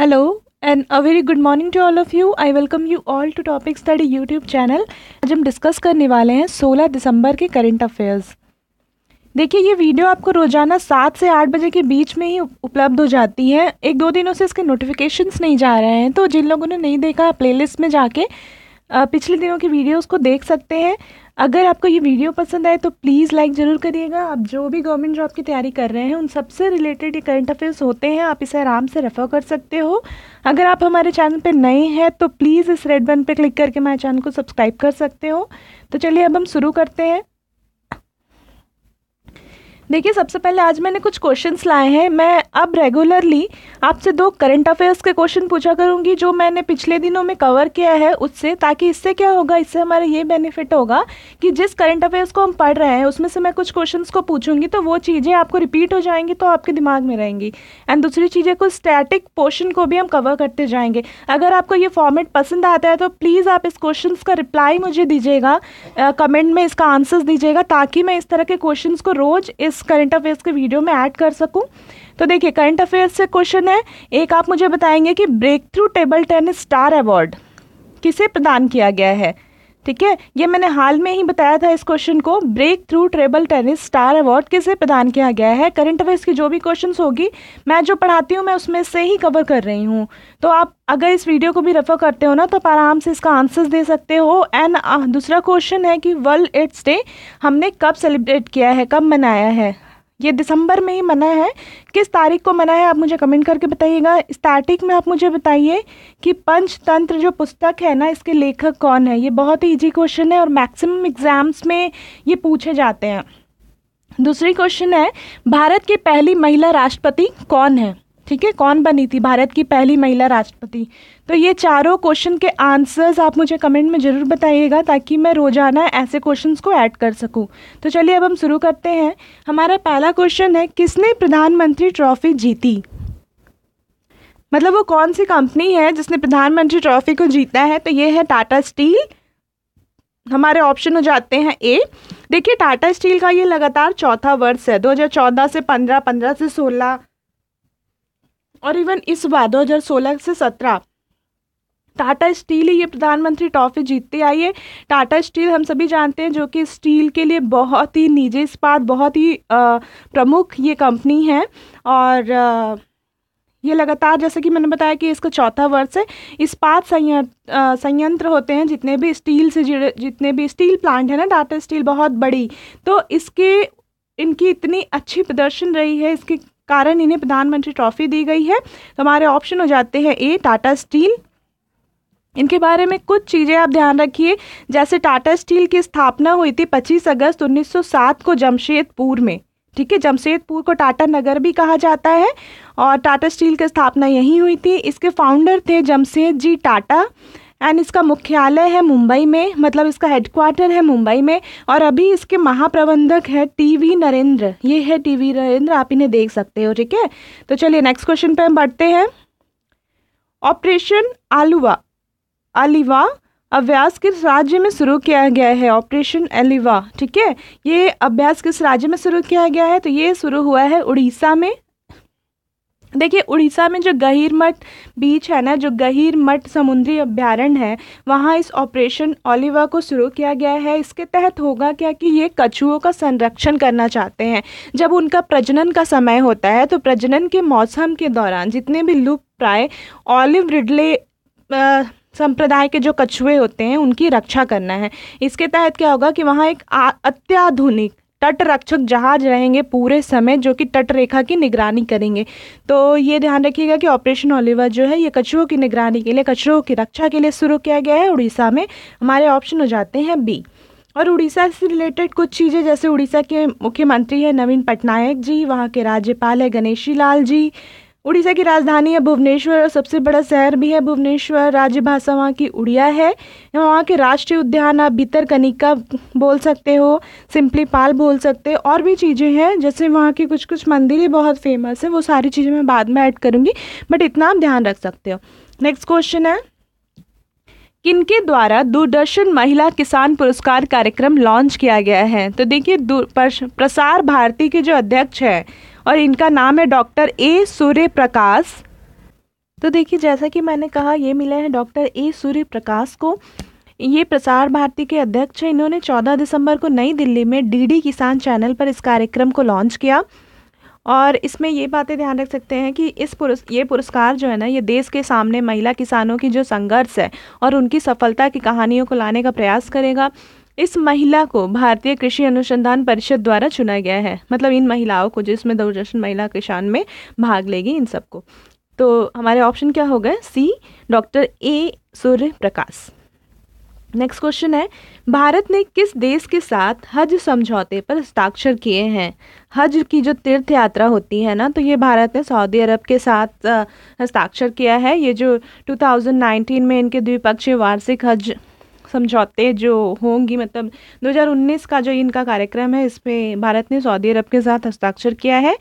Hello and a very good morning to all of you. I welcome you all to Topic Study YouTube channel. आज हम discuss करने वाले हैं 16 दिसंबर के current affairs. देखिए, ये वीडियो आपको रोजाना 7 से 8 बजे के बीच में ही उपलब्ध हो जाती है। 1-2 दिनों से इसके नोटिफिकेशंस नहीं जा रहे हैं, तो जिन लोगों ने नहीं देखा प्लेलिस्ट में जाके पिछले दिनों की वीडियोस को देख सकते हैं। अगर आपको ये वीडियो पसंद आए तो प्लीज़ लाइक ज़रूर करिएगा। आप जो भी गवर्नमेंट जॉब की तैयारी कर रहे हैं उन सबसे रिलेटेड ये करंट अफेयर्स होते हैं, आप इसे आराम से रेफ़र कर सकते हो। अगर आप हमारे चैनल पे नए हैं तो प्लीज़ इस रेड बटन पे क्लिक करके हमारे चैनल को सब्सक्राइब कर सकते हो। तो चलिए अब हम शुरू करते हैं। देखिए, सबसे पहले आज मैंने कुछ क्वेश्चंस लाए हैं। मैं अब रेगुलरली आपसे 2 करंट अफेयर्स के क्वेश्चन पूछा करूंगी जो मैंने पिछले दिनों में कवर किया है उससे, ताकि इससे क्या होगा, इससे हमारा ये बेनिफिट होगा कि जिस करंट अफेयर्स को हम पढ़ रहे हैं उसमें से मैं कुछ क्वेश्चंस को पूछूंगी तो वो चीज़ें आपको रिपीट हो जाएंगी, तो आपके दिमाग में रहेंगी। एंड दूसरी चीज़ें, कुछ स्टैटिक पोर्शन को भी हम कवर करते जाएंगे। अगर आपको ये फॉर्मेट पसंद आता है तो प्लीज़ आप इस क्वेश्चन का रिप्लाई मुझे दीजिएगा, कमेंट में इसका आंसर्स दीजिएगा, ताकि मैं इस तरह के क्वेश्चन को रोज़ इस करंट अफेयर्स के वीडियो में ऐड कर सकूं। तो देखिए, करंट अफेयर्स से क्वेश्चन है एक, आप मुझे बताएंगे कि breakthrough table tennis star award किसे प्रदान किया गया है। ठीक है, ये मैंने हाल में ही बताया था इस क्वेश्चन को। Breakthrough table tennis star award किसे प्रदान किया गया है। करंट अफेयर्स की जो भी क्वेश्चंस होगी मैं जो पढ़ाती हूँ मैं उसमें से ही कवर कर रही हूँ, तो आप अगर इस वीडियो को भी रेफर करते हो ना तो आप आराम से इसका आंसर्स दे सकते हो। एंड दूसरा क्वेश्चन है कि वर्ल्ड एड्स डे हमने कब सेलिब्रेट किया है, कब मनाया है। ये दिसंबर में ही मना है, किस तारीख को मना है आप मुझे कमेंट करके बताइएगा। स्टार्टिंग में आप मुझे बताइए कि पंचतंत्र जो पुस्तक है ना, इसके लेखक कौन है। ये बहुत ही इजी क्वेश्चन है और मैक्सिमम एग्जाम्स में ये पूछे जाते हैं। दूसरी क्वेश्चन है, भारत की पहली महिला राष्ट्रपति कौन है। ठीक है, कौन बनी थी भारत की पहली महिला राष्ट्रपति। तो ये चारों क्वेश्चन के आंसर्स आप मुझे कमेंट में ज़रूर बताइएगा, ताकि मैं रोज़ाना ऐसे क्वेश्चंस को ऐड कर सकूं। तो चलिए अब हम शुरू करते हैं। हमारा पहला क्वेश्चन है, किसने प्रधानमंत्री ट्रॉफी जीती। मतलब वो कौन सी कंपनी है जिसने प्रधानमंत्री ट्रॉफी को जीता है। तो ये है टाटा स्टील। हमारे ऑप्शन हो जाते हैं ए। देखिए, टाटा स्टील का ये लगातार चौथा वर्ष है, 2014 से 15, 15 से 16 और इवन इस बार 2016 से 17 टाटा स्टील ही ये प्रधानमंत्री ट्रॉफी जीतती आई है। टाटा स्टील हम सभी जानते हैं जो कि स्टील के लिए बहुत ही निजी इस्पात, बहुत ही प्रमुख ये कंपनी है। और ये लगातार, जैसे कि मैंने बताया कि इसका चौथा वर्ष है। इस्पात संयंत्र होते हैं जितने भी स्टील से जुड़े, जितने भी स्टील प्लांट है ना, टाटा स्टील बहुत बड़ी, तो इनकी इतनी अच्छी प्रदर्शन रही है, इसके कारण इन्हें प्रधानमंत्री ट्रॉफी दी गई है। तो हमारे ऑप्शन हो जाते हैं ए, टाटा स्टील। इनके बारे में कुछ चीज़ें आप ध्यान रखिए, जैसे टाटा स्टील की स्थापना हुई थी 25 अगस्त 1907 को जमशेदपुर में। ठीक है, जमशेदपुर को टाटा नगर भी कहा जाता है और टाटा स्टील की स्थापना यहीं हुई थी। इसके फाउंडर थे जमशेद जी टाटा एंड इसका मुख्यालय है मुंबई में, मतलब इसका हेडक्वार्टर है मुंबई में। और अभी इसके महाप्रबंधक है टीवी नरेंद्र। ये है टीवी नरेंद्र, आप इन्हें देख सकते हो। ठीक है, तो चलिए नेक्स्ट क्वेश्चन पे हम बढ़ते हैं। ऑपरेशन अलीवा अभ्यास किस राज्य में शुरू किया गया है। ऑपरेशन अलीवा, ठीक है, ये अभ्यास किस राज्य में शुरू किया गया है। तो ये शुरू हुआ है उड़ीसा में। देखिए, उड़ीसा में जो गहीरमठ बीच है ना, जो गहीरमठ समुद्री अभ्यारण्य है, वहाँ इस ऑपरेशन ओलिवा को शुरू किया गया है। इसके तहत होगा क्या कि ये कछुओं का संरक्षण करना चाहते हैं। जब उनका प्रजनन का समय होता है तो प्रजनन के मौसम के दौरान जितने भी लुप्त प्राय ऑलिव रिडले संप्रदाय के जो कछुए होते हैं उनकी रक्षा करना है। इसके तहत क्या होगा कि वहाँ एक अत्याधुनिक तट रक्षक जहाज रहेंगे पूरे समय, जो कि तट रेखा की निगरानी करेंगे। तो ये ध्यान रखिएगा कि ऑपरेशन ओलिवा जो है ये कछुओं की निगरानी के लिए, कछुओं की रक्षा के लिए शुरू किया गया है उड़ीसा में। हमारे ऑप्शन हो जाते हैं बी। और उड़ीसा से रिलेटेड कुछ चीज़ें, जैसे उड़ीसा के मुख्यमंत्री है नवीन पटनायक जी, वहाँ के राज्यपाल है गणेशी लाल जी, उड़ीसा की राजधानी है भुवनेश्वर और सबसे बड़ा शहर भी है भुवनेश्वर, राजभाषा वहाँ की उड़िया है। वहाँ के राष्ट्रीय उद्यान आप भितरकनिका बोल सकते हो, सिंपलीपाल बोल सकते हो, और भी चीज़ें हैं, जैसे वहाँ की कुछ कुछ मंदिरें बहुत फेमस है। वो सारी चीज़ें मैं बाद में ऐड करूँगी, बट इतना आप ध्यान रख सकते हो। नेक्स्ट क्वेश्चन है, किनके द्वारा दूरदर्शन महिला किसान पुरस्कार कार्यक्रम लॉन्च किया गया है। तो देखिए, प्रसार भारती के जो अध्यक्ष है और इनका नाम है डॉक्टर ए सूर्य प्रकाश तो देखिए, जैसा कि मैंने कहा, ये मिला है डॉक्टर ए सूर्य प्रकाश को। ये प्रसार भारती के अध्यक्ष हैं। इन्होंने 14 दिसंबर को नई दिल्ली में डीडी किसान चैनल पर इस कार्यक्रम को लॉन्च किया। और इसमें ये बातें ध्यान रख सकते हैं कि ये पुरस्कार जो है ना, ये देश के सामने महिला किसानों की जो संघर्ष है और उनकी सफलता की कहानियों को लाने का प्रयास करेगा। इस महिला को भारतीय कृषि अनुसंधान परिषद द्वारा चुना गया है, मतलब इन महिलाओं को, जिसमें दूरदर्शन महिला किसान में भाग लेगी, इन सबको। तो हमारे ऑप्शन क्या हो गए? C, doctor A Surya Prakash. Next question है, भारत ने किस देश के साथ हज समझौते पर हस्ताक्षर किए हैं? हज की जो तीर्थ यात्रा होती है ना, तो ये भारत ने सऊदी अरब के साथ हस्ताक्षर किया है। ये जो 2019 में इनके द्विपक्षीय वार्षिक हज समझौते जो होंगी, मतलब 2019 का जो इनका कार्यक्रम है, इस पे भारत ने सऊदी अरब के साथ हस्ताक्षर किया है।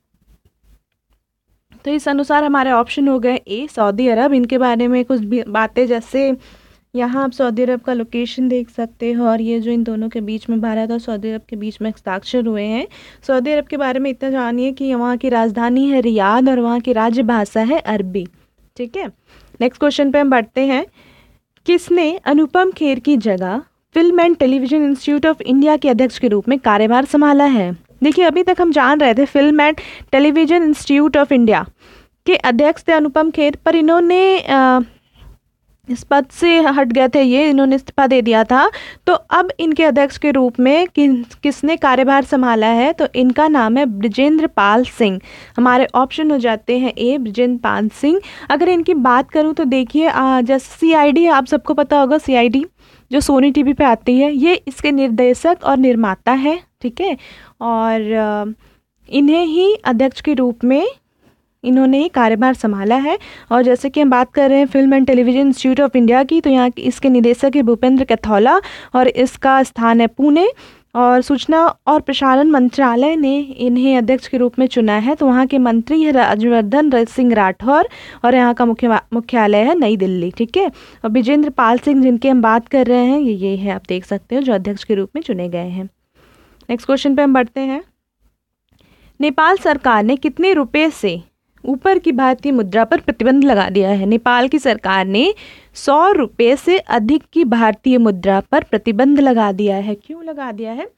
तो इस अनुसार हमारे ऑप्शन हो गए ए, सऊदी अरब। इनके बारे में कुछ बातें, जैसे यहाँ आप सऊदी अरब का लोकेशन देख सकते हो, और ये जो इन दोनों के बीच में, भारत और सऊदी अरब के बीच में हस्ताक्षर हुए हैं। सऊदी अरब के बारे में इतना जानिए कि वहाँ की राजधानी है रियाद और वहाँ की राज्य भाषा है अरबी। ठीक है, नेक्स्ट क्वेश्चन पे हम बढ़ते हैं। किसने अनुपम खेर की जगह film and television institute of India के अध्यक्ष के रूप में कार्यभार संभाला है? देखिए, अभी तक हम जान रहे थे film and television institute of India के अध्यक्ष थे अनुपम खेर, पर इन्होंने इस पद से हट गए थे, ये इन्होंने इस्तीफा दे दिया था। तो अब इनके अध्यक्ष के रूप में किसने कार्यभार संभाला है? तो इनका नाम है बृजेंद्र पाल सिंह। हमारे ऑप्शन हो जाते हैं ए, बृजेंद्र पाल सिंह। अगर इनकी बात करूं तो देखिए, जैसे सीआईडी, आप सबको पता होगा, सीआईडी जो सोनी टीवी पे आती है, ये इसके निर्देशक और निर्माता है। ठीक है, और इन्हें ही अध्यक्ष के रूप में इन्होंने ही कार्यभार संभाला है। और जैसे कि हम बात कर रहे हैं film and television institute of India की, तो यहाँ इसके निदेशक है भूपेंद्र कैथौला और इसका स्थान है पुणे। और सूचना और प्रसारण मंत्रालय ने इन्हें अध्यक्ष के रूप में चुना है। तो वहाँ के मंत्री है राज्यवर्धन सिंह राठौर और यहाँ का मुख्यालय है नई दिल्ली। ठीक है, और विजेंद्र पाल सिंह जिनकी हम बात कर रहे हैं, ये है, आप देख सकते हो, जो अध्यक्ष के रूप में चुने गए हैं। नेक्स्ट क्वेश्चन पे हम बढ़ते हैं। नेपाल सरकार ने कितने रुपए से ऊपर की भारतीय मुद्रा पर प्रतिबंध लगा दिया है? नेपाल की सरकार ने 100 रुपये से अधिक की भारतीय मुद्रा पर प्रतिबंध लगा दिया है। क्यों लगा दिया है?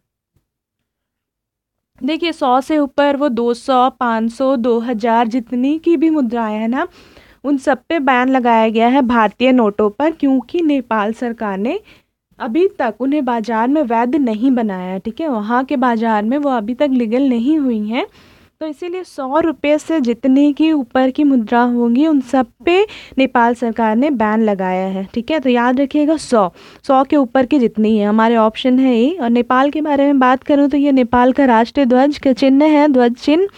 देखिए, 100 से ऊपर वो 200, 500, 2000 जितनी की भी मुद्राएं हैं ना, उन सब पे बैन लगाया गया है भारतीय नोटों पर, क्योंकि नेपाल सरकार ने अभी तक उन्हें बाजार में वैध नहीं बनाया। ठीक है, वहाँ के बाजार में वो अभी तक लीगल नहीं हुई हैं। तो इसीलिए 100 रुपये से जितने की ऊपर की मुद्रा होंगी, उन सब पे नेपाल सरकार ने बैन लगाया है। ठीक है, तो याद रखिएगा, 100 के ऊपर की जितनी है। हमारे ऑप्शन है ए। और नेपाल के बारे में बात करूँ तो ये नेपाल का राष्ट्रीय ध्वज का चिन्ह है, ध्वज चिन्ह।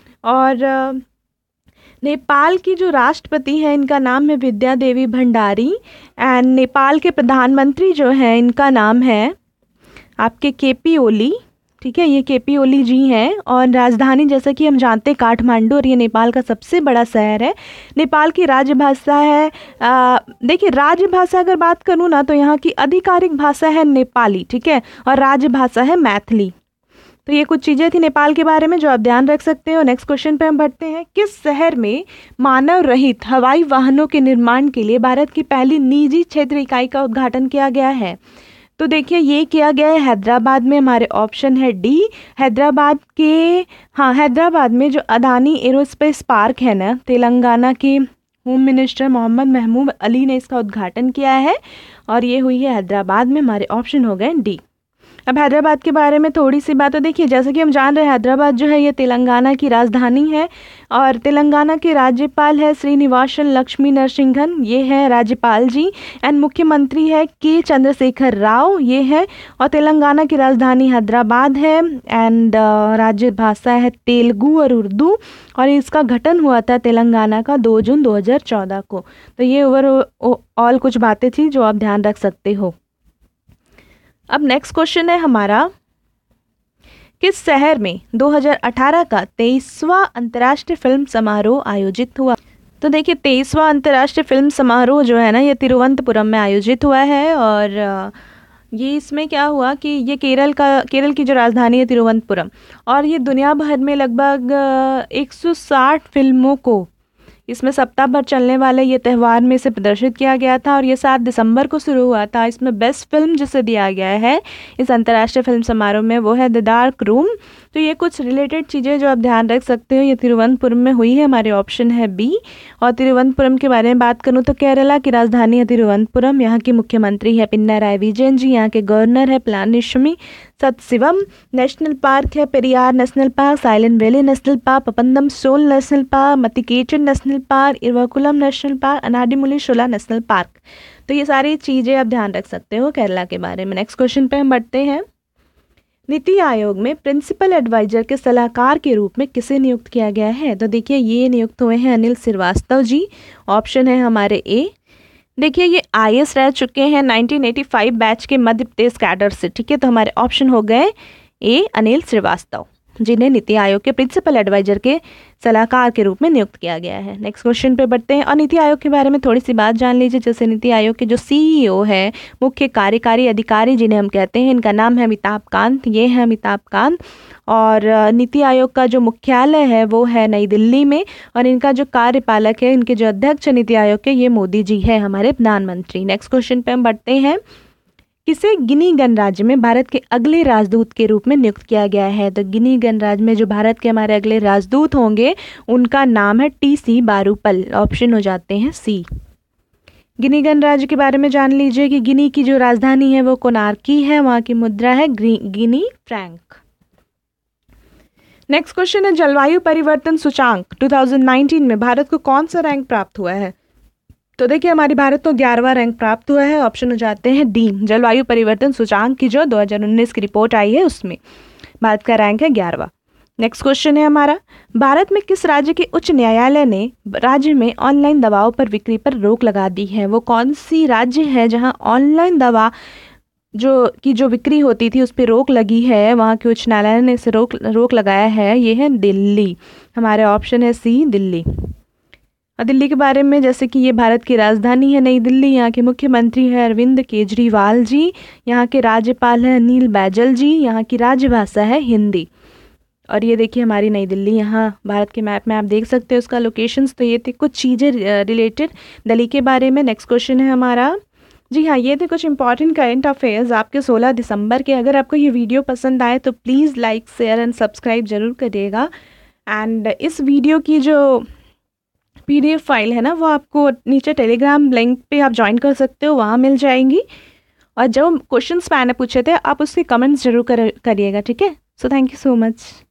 और नेपाल की जो राष्ट्रपति है, इनका नाम है विद्या देवी भंडारी। एंड नेपाल के प्रधानमंत्री जो हैं, इनका नाम है आपके केपी ओली। ठीक है, ये केपी ओली जी हैं। और राजधानी, जैसा कि हम जानते हैं, काठमांडू, और ये नेपाल का सबसे बड़ा शहर है। नेपाल की राजभाषा है, देखिए, राजभाषा अगर बात करूँ ना, तो यहाँ की आधिकारिक भाषा है नेपाली। ठीक है, और राजभाषा है मैथिली। तो ये कुछ चीज़ें थी नेपाल के बारे में जो आप ध्यान रख सकते हो। नेक्स्ट क्वेश्चन पे हम बढ़ते हैं। किस शहर में मानव रहित हवाई वाहनों के निर्माण के लिए भारत की पहली निजी क्षेत्र इकाई का उद्घाटन किया गया है? तो देखिए, ये किया गया है हैदराबाद में। हमारे ऑप्शन है डी, हैदराबाद में जो अदानी एरोस्पेस पार्क है ना, तेलंगाना के होम मिनिस्टर मोहम्मद महमूद अली ने इसका उद्घाटन किया है, और ये हुई है हैदराबाद में। हमारे ऑप्शन हो गए डी। अब हैदराबाद के बारे में थोड़ी सी बात। तो देखिए, जैसे कि हम जान रहे हैं, हैदराबाद जो है ये तेलंगाना की राजधानी है, और तेलंगाना के राज्यपाल है श्रीनिवासन लक्ष्मी नरसिंहन, ये है राज्यपाल जी। एंड मुख्यमंत्री है के चंद्रशेखर राव, ये है। और तेलंगाना की राजधानी हैदराबाद है। एंड राज्य भाषा है तेलुगु और उर्दू। और इसका गठन हुआ था तेलंगाना का 2 जून 2014 को। तो ये ओवरऑल कुछ बातें थी जो आप ध्यान रख सकते हो। अब नेक्स्ट क्वेश्चन है हमारा, किस शहर में 2018 का 23वां अंतर्राष्ट्रीय फिल्म समारोह आयोजित हुआ? तो देखिए, 23वां अंतर्राष्ट्रीय फिल्म समारोह जो है ना, ये तिरुवनंतपुरम में आयोजित हुआ है। और ये इसमें क्या हुआ कि ये केरल की जो राजधानी है तिरुवनंतपुरम, और ये दुनिया भर में लगभग 160 फिल्मों को इसमें सप्ताह भर चलने वाले ये त्यौहार में इसे प्रदर्शित किया गया था और ये 7 दिसंबर को शुरू हुआ था। इसमें बेस्ट फिल्म जिसे दिया गया है इस अंतर्राष्ट्रीय फिल्म समारोह में वो है द डार्क रूम। तो ये कुछ रिलेटेड चीज़ें जो आप ध्यान रख सकते हो, ये तिरुवनंतपुरम में हुई है, हमारे ऑप्शन है बी। और तिरुवनंतपुरम के बारे में बात करूँ तो केरला की राजधानी है तिरुवनंतपुरम, यहाँ की मुख्यमंत्री है पिनाराई विजयन जी, यहाँ के गवर्नर है पलानिस्वामी सतशिवम। नेशनल पार्क है Periyar national park, silent valley national park, Pampadum Shola national park, Mathikettan national park, Eravikulam national park, Anamudi Shola national park. तो ये सारी चीज़ें आप ध्यान रख सकते हो केरला के बारे में। नेक्स्ट क्वेश्चन पे हम बढ़ते हैं। नीति आयोग में प्रिंसिपल एडवाइजर के सलाहकार के रूप में किसे नियुक्त किया गया है? तो देखिए ये नियुक्त हुए हैं अनिल श्रीवास्तव जी, ऑप्शन है हमारे ए। देखिए ये आईएएस रह चुके हैं 1985 बैच के मध्य प्रदेश कैडर से, ठीक है। तो हमारे ऑप्शन हो गए ए अनिल श्रीवास्तव, जिन्हें नीति आयोग के प्रिंसिपल एडवाइजर के सलाहकार के रूप में नियुक्त किया गया है। नेक्स्ट क्वेश्चन पे बढ़ते हैं और नीति आयोग के बारे में थोड़ी सी बात जान लीजिए। जैसे नीति आयोग के जो सीईओ है, मुख्य कार्यकारी अधिकारी जिन्हें हम कहते हैं, इनका नाम है अमिताभ कांत, ये है अमिताभ कांत। और नीति आयोग का जो मुख्यालय है वो है नई दिल्ली में, और इनका जो कार्यपालक है, इनके जो अध्यक्ष है नीति आयोग के, ये मोदी जी है, हमारे प्रधानमंत्री। नेक्स्ट क्वेश्चन पे हम बढ़ते हैं। किसे गिनी गणराज्य में भारत के अगले राजदूत के रूप में नियुक्त किया गया है? तो गिनी गणराज्य में जो भारत के हमारे अगले राजदूत होंगे उनका नाम है टी.सी. बारूपल, ऑप्शन हो जाते हैं सी। गिनी गणराज्य के बारे में जान लीजिए कि गिनी की जो राजधानी है वो कोनार्की है, वहाँ की मुद्रा है गिनी फ्रैंक। नेक्स्ट क्वेश्चन है जलवायु परिवर्तन सूचांक 2019 में भारत को कौन सा रैंक प्राप्त हुआ है? तो देखिए हमारी भारत को 11वां रैंक प्राप्त हुआ है, ऑप्शन हो जाते हैं डी। जलवायु परिवर्तन सूचांक की जो 2019 की रिपोर्ट आई है उसमें भारत का रैंक है 11वां। नेक्स्ट क्वेश्चन है हमारा, भारत में किस राज्य के उच्च न्यायालय ने राज्य में ऑनलाइन दवाओं पर बिक्री पर रोक लगा दी है? वो कौन सी राज्य है जहां ऑनलाइन दवा जो बिक्री होती थी उस पर रोक लगी है? वहाँ के उच्च न्यायालय ने इसे रोक लगाया है, ये है दिल्ली। हमारे ऑप्शन है सी दिल्ली। और दिल्ली के बारे में, जैसे कि ये भारत की राजधानी है नई दिल्ली, यहाँ के मुख्यमंत्री है अरविंद केजरीवाल जी, यहाँ के राज्यपाल है अनिल बैजल जी, यहाँ की राजभाषा है हिंदी। और ये देखिए हमारी नई दिल्ली, यहाँ भारत के मैप में आप देख सकते हो उसका लोकेशंस। तो ये थे कुछ चीज़ें रिलेटेड दिल्ली के बारे में। नेक्स्ट क्वेश्चन है हमारा, जी हाँ, ये थे कुछ इंपॉर्टेंट करंट अफेयर्स आपके 16 दिसंबर के। अगर आपको ये वीडियो पसंद आए तो please like share and subscribe जरूर करिएगा। एंड इस वीडियो की जो PDF फाइल है ना, वो आपको नीचे टेलीग्राम लिंक पे आप ज्वाइन कर सकते हो, वहाँ मिल जाएंगी। और जो क्वेश्चंस मैंने पूछे थे आप उसके कमेंट्स जरूर करिएगा, ठीक है। So thank you so much.